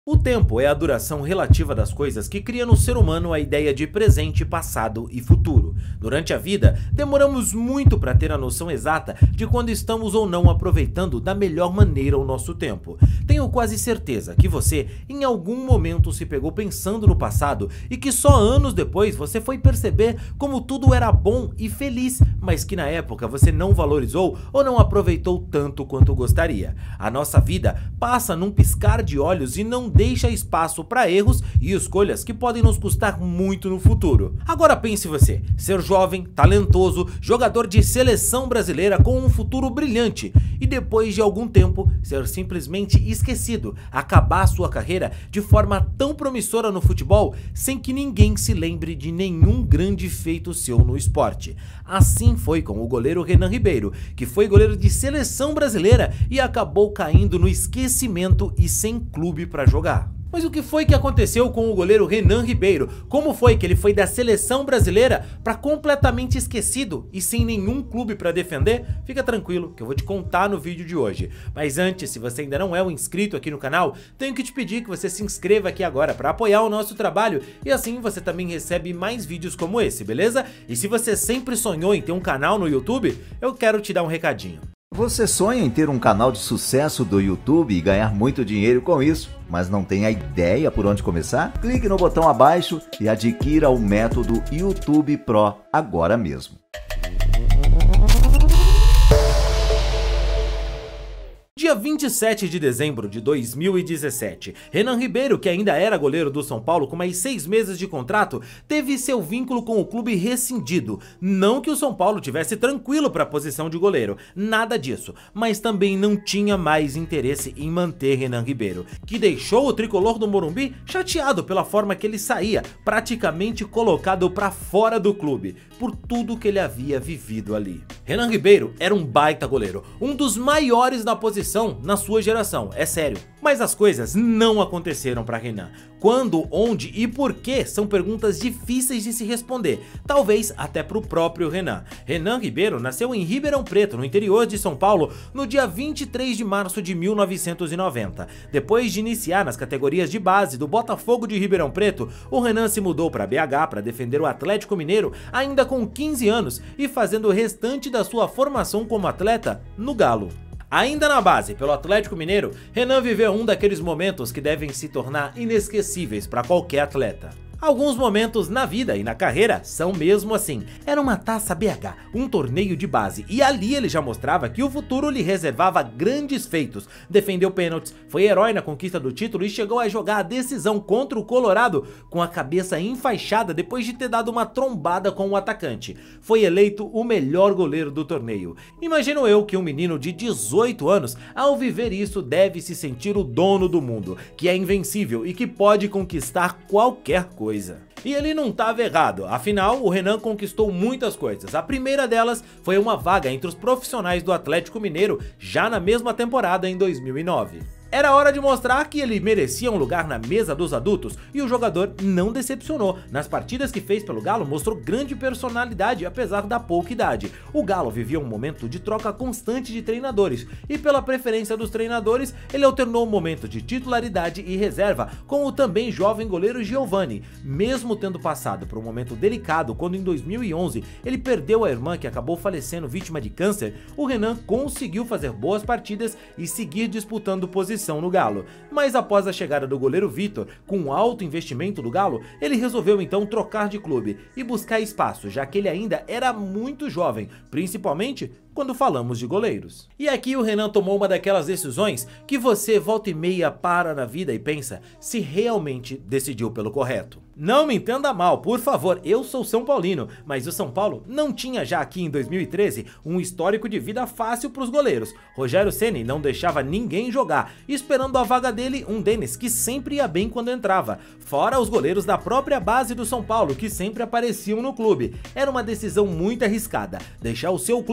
O tempo é a duração relativa das coisas que cria no ser humano a ideia de presente, passado e futuro. Durante a vida, demoramos muito para ter a noção exata de quando estamos ou não aproveitando da melhor maneira o nosso tempo. Tenho quase certeza que você, em algum momento, se pegou pensando no passado e que só anos depois você foi perceber como tudo era bom e feliz, mas que na época você não valorizou ou não aproveitou tanto quanto gostaria. A nossa vida passa num piscar de olhos e não deixa espaço para erros e escolhas que podem nos custar muito no futuro. Agora pense você, ser jovem, talentoso, jogador de seleção brasileira com um futuro brilhante e depois de algum tempo ser simplesmente esquecido, acabar sua carreira de forma tão promissora no futebol sem que ninguém se lembre de nenhum grande feito seu no esporte. Assim foi com o goleiro Renan Ribeiro, que foi goleiro de seleção brasileira e acabou caindo no esquecimento e sem clube para jogar. Mas o que foi que aconteceu com o goleiro Renan Ribeiro? Como foi que ele foi da seleção brasileira para completamente esquecido e sem nenhum clube para defender? Fica tranquilo que eu vou te contar no vídeo de hoje. Mas antes, se você ainda não é um inscrito aqui no canal, tenho que te pedir que você se inscreva aqui agora para apoiar o nosso trabalho e assim você também recebe mais vídeos como esse, beleza? E se você sempre sonhou em ter um canal no YouTube, eu quero te dar um recadinho. Você sonha em ter um canal de sucesso do YouTube e ganhar muito dinheiro com isso, mas não tem a ideia por onde começar? Clique no botão abaixo e adquira o método YouTube Pro agora mesmo. Dia 27 de dezembro de 2017, Renan Ribeiro, que ainda era goleiro do São Paulo com mais 6 meses de contrato, teve seu vínculo com o clube rescindido. Não que o São Paulo tivesse tranquilo para a posição de goleiro, nada disso, mas também não tinha mais interesse em manter Renan Ribeiro, que deixou o tricolor do Morumbi chateado pela forma que ele saía, praticamente colocado para fora do clube, por tudo que ele havia vivido ali. Renan Ribeiro era um baita goleiro, um dos maiores da posição na sua geração, é sério. Mas as coisas não aconteceram para Renan. Quando, onde e por quê são perguntas difíceis de se responder, talvez até para o próprio Renan. Renan Ribeiro nasceu em Ribeirão Preto, no interior de São Paulo, no dia 23 de março de 1990. Depois de iniciar nas categorias de base do Botafogo de Ribeirão Preto, o Renan se mudou para BH para defender o Atlético Mineiro ainda com 15 anos e fazendo o restante da sua formação como atleta no Galo. Ainda na base, pelo Atlético Mineiro, Renan viveu um daqueles momentos que devem se tornar inesquecíveis para qualquer atleta. Alguns momentos na vida e na carreira são mesmo assim. Era uma Taça BH, um torneio de base, e ali ele já mostrava que o futuro lhe reservava grandes feitos. Defendeu pênaltis, foi herói na conquista do título e chegou a jogar a decisão contra o Colorado com a cabeça enfaixada depois de ter dado uma trombada com o atacante. Foi eleito o melhor goleiro do torneio. Imagino eu que um menino de 18 anos, ao viver isso, deve se sentir o dono do mundo, que é invencível e que pode conquistar qualquer coisa. E ele não estava errado, afinal o Renan conquistou muitas coisas. A primeira delas foi uma vaga entre os profissionais do Atlético Mineiro já na mesma temporada em 2009. Era hora de mostrar que ele merecia um lugar na mesa dos adultos e o jogador não decepcionou. Nas partidas que fez pelo Galo mostrou grande personalidade apesar da pouca idade. O Galo vivia um momento de troca constante de treinadores e pela preferência dos treinadores ele alternou um momento de titularidade e reserva com o também jovem goleiro Giovani. Mesmo tendo passado por um momento delicado quando em 2011 ele perdeu a irmã que acabou falecendo vítima de câncer, o Renan conseguiu fazer boas partidas e seguir disputando posição no Galo, mas após a chegada do goleiro Vitor, com alto investimento do Galo, ele resolveu então trocar de clube e buscar espaço, já que ele ainda era muito jovem, principalmente quando falamos de goleiros. E aqui o Renan tomou uma daquelas decisões que você volta e meia para na vida e pensa se realmente decidiu pelo correto. Não me entenda mal, por favor, eu sou São Paulino, mas o São Paulo não tinha já aqui em 2013 um histórico de vida fácil para os goleiros. Rogério Ceni não deixava ninguém jogar, esperando a vaga dele um Denis que sempre ia bem quando entrava, fora os goleiros da própria base do São Paulo que sempre apareciam no clube. Era uma decisão muito arriscada, deixar o seu clube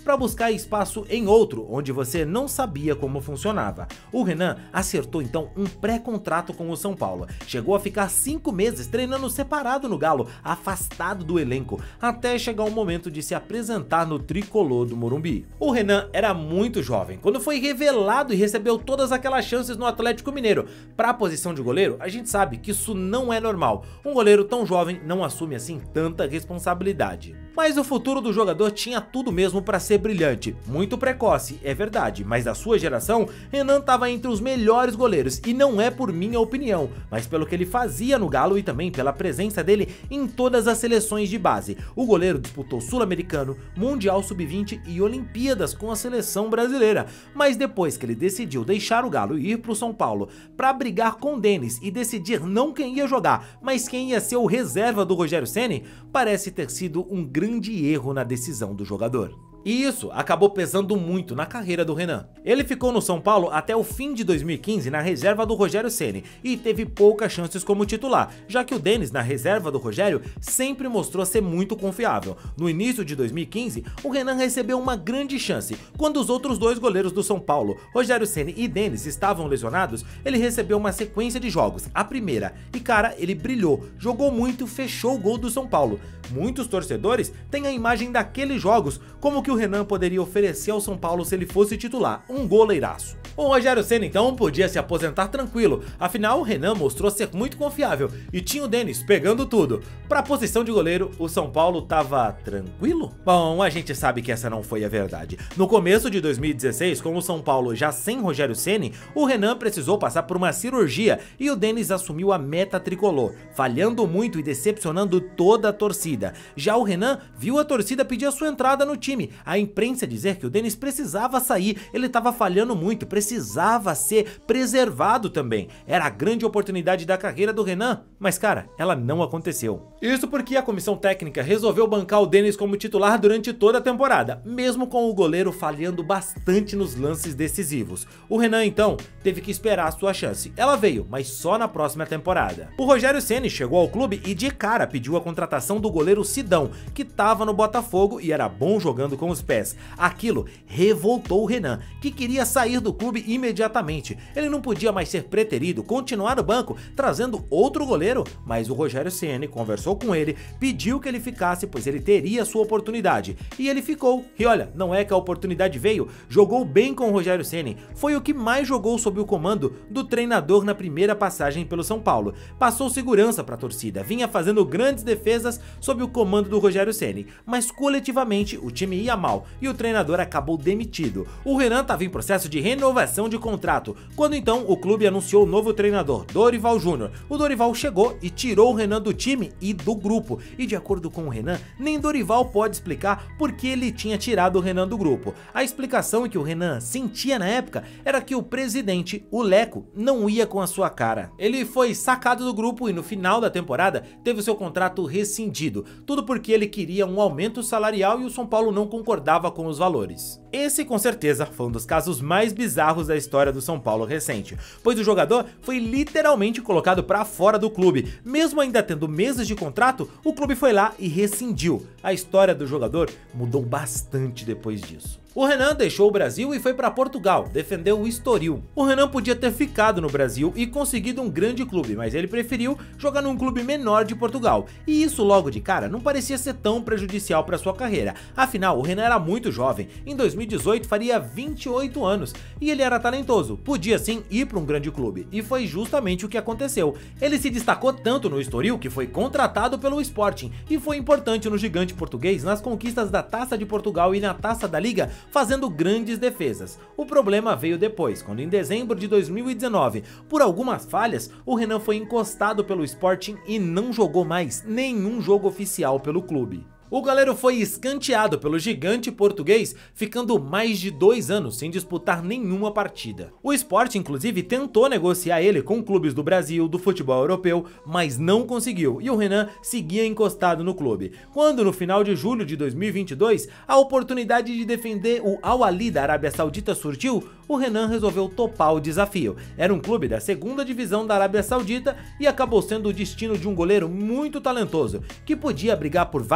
para buscar espaço em outro, onde você não sabia como funcionava. O Renan acertou então um pré-contrato com o São Paulo, chegou a ficar 5 meses treinando separado no Galo, afastado do elenco, até chegar o momento de se apresentar no tricolor do Morumbi. O Renan era muito jovem quando foi revelado e recebeu todas aquelas chances no Atlético Mineiro. Para a posição de goleiro, a gente sabe que isso não é normal, um goleiro tão jovem não assume assim tanta responsabilidade. Mas o futuro do jogador tinha tudo mesmo para ser brilhante, muito precoce, é verdade, mas da sua geração, Renan estava entre os melhores goleiros, e não é por minha opinião, mas pelo que ele fazia no Galo e também pela presença dele em todas as seleções de base. O goleiro disputou Sul-Americano, Mundial Sub-20 e Olimpíadas com a seleção brasileira, mas depois que ele decidiu deixar o Galo e ir para o São Paulo para brigar com Denis e decidir não quem ia jogar, mas quem ia ser o reserva do Rogério Ceni, parece ter sido um grande erro na decisão do jogador. E isso acabou pesando muito na carreira do Renan. Ele ficou no São Paulo até o fim de 2015 na reserva do Rogério Ceni e teve poucas chances como titular, já que o Denis, na reserva do Rogério, sempre mostrou ser muito confiável. No início de 2015, o Renan recebeu uma grande chance. Quando os outros dois goleiros do São Paulo, Rogério Ceni e Denis, estavam lesionados, ele recebeu uma sequência de jogos, a primeira, e cara, ele brilhou, jogou muito, fechou o gol do São Paulo. Muitos torcedores têm a imagem daqueles jogos como que o Renan poderia oferecer ao São Paulo se ele fosse titular, um goleiraço. O Rogério Ceni então podia se aposentar tranquilo, afinal o Renan mostrou ser muito confiável e tinha o Denis pegando tudo. Para a posição de goleiro, o São Paulo tava tranquilo? Bom, a gente sabe que essa não foi a verdade. No começo de 2016, com o São Paulo já sem Rogério Ceni, o Renan precisou passar por uma cirurgia e o Denis assumiu a meta tricolor, falhando muito e decepcionando toda a torcida. Já o Renan viu a torcida pedir a sua entrada no time, a imprensa dizer que o Denis precisava sair, ele estava falhando muito, precisava ser preservado também. Era a grande oportunidade da carreira do Renan, mas cara, ela não aconteceu. Isso porque a comissão técnica resolveu bancar o Denis como titular durante toda a temporada, mesmo com o goleiro falhando bastante nos lances decisivos. O Renan então teve que esperar a sua chance. Ela veio, mas só na próxima temporada. O Rogério Ceni chegou ao clube e de cara pediu a contratação do goleiro Sidão, que estava no Botafogo e era bom jogando com os pés. Aquilo revoltou o Renan, que queria sair do clube imediatamente. Ele não podia mais ser preterido, continuar no banco, trazendo outro goleiro, mas o Rogério Ceni conversou com ele, pediu que ele ficasse, pois ele teria sua oportunidade. E ele ficou. E olha, não é que a oportunidade veio, jogou bem com o Rogério Ceni, foi o que mais jogou sob o comando do treinador na primeira passagem pelo São Paulo. Passou segurança para a torcida, vinha fazendo grandes defesas sob o comando do Rogério Ceni, mas coletivamente o time ia mal e o treinador acabou demitido. O Renan estava em processo de renovação de contrato, quando então o clube anunciou o novo treinador, Dorival Júnior. O Dorival chegou e tirou o Renan do time e do grupo, e de acordo com o Renan, nem Dorival pode explicar por que ele tinha tirado o Renan do grupo. A explicação que o Renan sentia na época era que o presidente, o Leco, não ia com a sua cara. Ele foi sacado do grupo e no final da temporada teve seu contrato rescindido, tudo porque ele queria um aumento salarial e o São Paulo não concordava com os valores. Esse com certeza foi um dos casos mais bizarros da história do São Paulo recente, pois o jogador foi literalmente colocado para fora do clube. Mesmo ainda tendo meses de contrato, o clube foi lá e rescindiu. A história do jogador mudou bastante depois disso. O Renan deixou o Brasil e foi para Portugal, defendeu o Estoril. O Renan podia ter ficado no Brasil e conseguido um grande clube, mas ele preferiu jogar num clube menor de Portugal. E isso logo de cara não parecia ser tão prejudicial para sua carreira. Afinal, o Renan era muito jovem, em 2018 faria 28 anos, e ele era talentoso, podia sim ir para um grande clube, e foi justamente o que aconteceu. Ele se destacou tanto no Estoril que foi contratado pelo Sporting, e foi importante no gigante português nas conquistas da Taça de Portugal e na Taça da Liga, fazendo grandes defesas. O problema veio depois, quando em dezembro de 2019, por algumas falhas, o Renan foi encostado pelo Sporting e não jogou mais nenhum jogo oficial pelo clube. O goleiro foi escanteado pelo gigante português, ficando mais de 2 anos sem disputar nenhuma partida. O Sport, inclusive, tentou negociar ele com clubes do Brasil, do futebol europeu, mas não conseguiu, e o Renan seguia encostado no clube. Quando, no final de julho de 2022, a oportunidade de defender o Al Ahly da Arábia Saudita surgiu, o Renan resolveu topar o desafio. Era um clube da segunda divisão da Arábia Saudita e acabou sendo o destino de um goleiro muito talentoso, que podia brigar por vaga num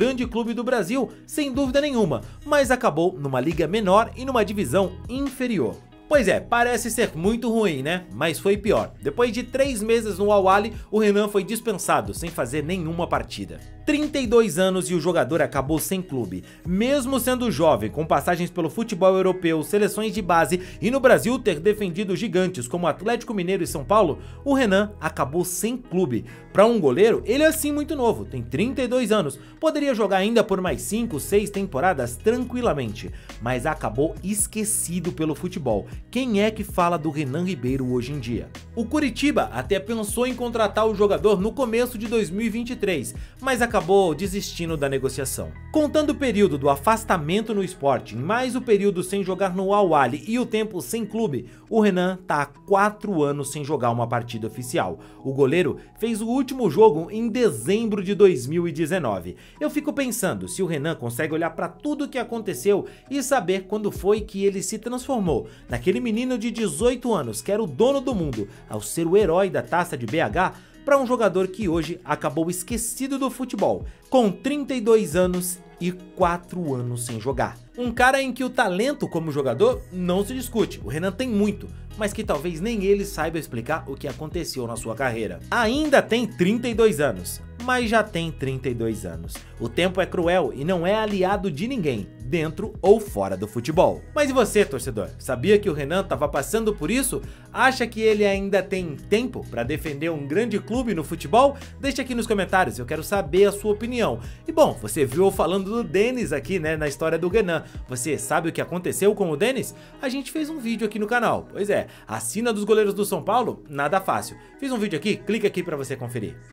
grande clube do Brasil, sem dúvida nenhuma, mas acabou numa liga menor e numa divisão inferior. Pois é, parece ser muito ruim, né? Mas foi pior. Depois de 3 meses no Al-Ahly, o Renan foi dispensado, sem fazer nenhuma partida. 32 anos e o jogador acabou sem clube. Mesmo sendo jovem, com passagens pelo futebol europeu, seleções de base e no Brasil ter defendido gigantes como Atlético Mineiro e São Paulo, o Renan acabou sem clube. Para um goleiro, ele é assim muito novo, tem 32 anos, poderia jogar ainda por mais 5, 6 temporadas tranquilamente, mas acabou esquecido pelo futebol. Quem é que fala do Renan Ribeiro hoje em dia? O Coritiba até pensou em contratar o jogador no começo de 2023, mas acabou desistindo da negociação. Contando o período do afastamento no esporte, mais o período sem jogar no Al-Ahly e o tempo sem clube, o Renan tá há 4 anos sem jogar uma partida oficial. O goleiro fez o último jogo em dezembro de 2019. Eu fico pensando se o Renan consegue olhar para tudo o que aconteceu e saber quando foi que ele se transformou naquele menino de 18 anos que era o dono do mundo, ao ser o herói da Taça de BH, para um jogador que hoje acabou esquecido do futebol, com 32 anos e 4 anos sem jogar. Um cara em que o talento como jogador não se discute, o Renan tem muito, mas que talvez nem ele saiba explicar o que aconteceu na sua carreira. Ainda tem 32 anos, mas já tem 32 anos. O tempo é cruel e não é aliado de ninguém, dentro ou fora do futebol. Mas e você, torcedor? Sabia que o Renan estava passando por isso? Acha que ele ainda tem tempo para defender um grande clube no futebol? Deixa aqui nos comentários, eu quero saber a sua opinião. E bom, você viu eu falando do Denis aqui, né, na história do Renan. Você sabe o que aconteceu com o Denis? A gente fez um vídeo aqui no canal. Pois é, a sina dos goleiros do São Paulo, nada fácil. Fiz um vídeo aqui, clica aqui para você conferir.